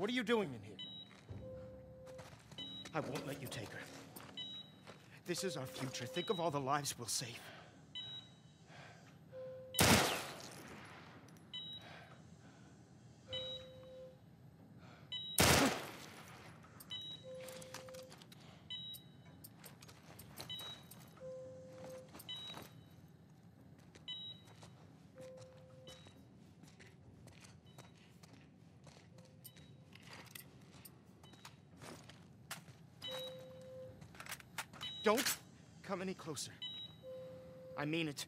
What are you doing in here? I won't let you take her. This is our future. Think of all the lives we'll save. Don't come any closer. I mean it.